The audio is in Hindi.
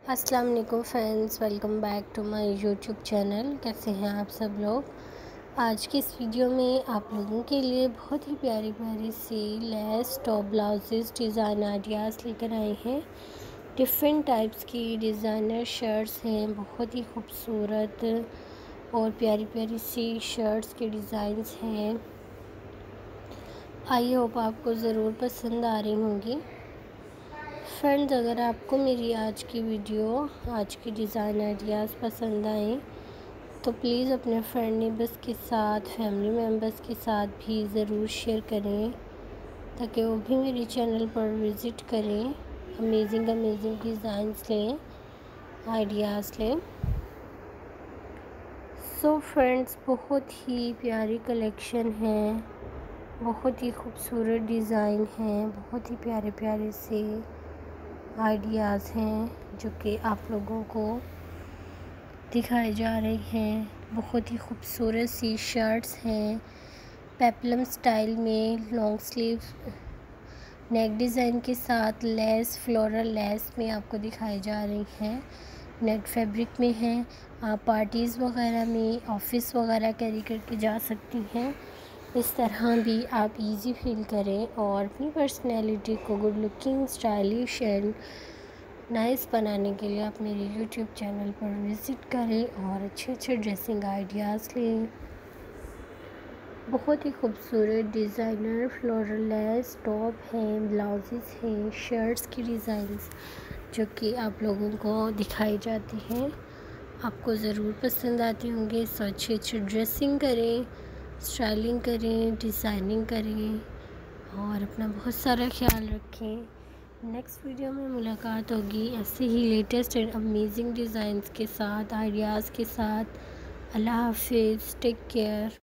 अस्सलाम वालेकुम friends, welcome back to my YouTube channel. कैसे हैं आप सब लोग। आज की इस वीडियो में आप लोगों के लिए बहुत ही प्यारी प्यारी सी lace top blouses design ideas लेकर आए हैं। डिफरेंट टाइप्स की डिज़ाइनर शर्ट्स हैं, बहुत ही खूबसूरत और प्यारी प्यारी सी शर्ट्स के डिज़ाइंस हैं। आई होप आपको ज़रूर पसंद आ रही होंगी। फ्रेंड्स, अगर आपको मेरी आज की वीडियो, आज की डिज़ाइन आइडियाज़ पसंद आए तो प्लीज़ अपने फ्रेंड नेबर्स के साथ, फैमिली मेम्बर्स के साथ भी ज़रूर शेयर करें ताकि वो भी मेरे चैनल पर विज़िट करें, अमेजिंग डिज़ाइंस लें, आइडियाज़ लें। सो फ्रेंड्स, बहुत ही प्यारी कलेक्शन है, बहुत ही खूबसूरत डिज़ाइन है, बहुत ही प्यारे प्यारे से आइडियाज़ हैं जो कि आप लोगों को दिखाए जा रहे हैं। बहुत ही खूबसूरत सी शर्ट्स हैं, पेप्लम स्टाइल में लॉन्ग स्लीव नेक डिज़ाइन के साथ लेस, फ्लोरल लेस में आपको दिखाई जा रही हैं। नेट फैब्रिक में है। आप पार्टीज़ वगैरह में, ऑफिस वगैरह कैरी करके जा सकती हैं। इस तरह भी आप इजी फील करें और अपनी पर्सनैलिटी को good looking, stylish and nice बनाने के लिए आप मेरे यूट्यूब चैनल पर विज़िट करें और अच्छे अच्छे ड्रेसिंग आइडियाज़ लें। बहुत ही खूबसूरत डिज़ाइनर फ्लोरल लेस टॉप हैं, ब्लाउजेस हैं, शर्ट्स की डिज़ाइंस जो कि आप लोगों को दिखाई जाती हैं, आपको ज़रूर पसंद आती होंगे। सो अच्छी अच्छी ड्रेसिंग करें, स्टाइलिंग करें, डिज़ाइनिंग करें और अपना बहुत सारा ख्याल रखें। नेक्स्ट वीडियो में मुलाकात होगी ऐसे ही लेटेस्ट एंड अमेजिंग डिज़ाइंस के साथ, आइडियाज़ के साथ। अल्लाह हाफिज़, टेक केयर।